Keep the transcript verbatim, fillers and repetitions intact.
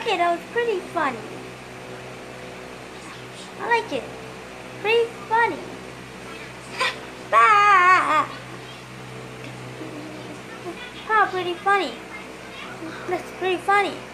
it. That was pretty funny. I like it. Pretty funny. Bah! Oh, pretty funny. That's pretty funny.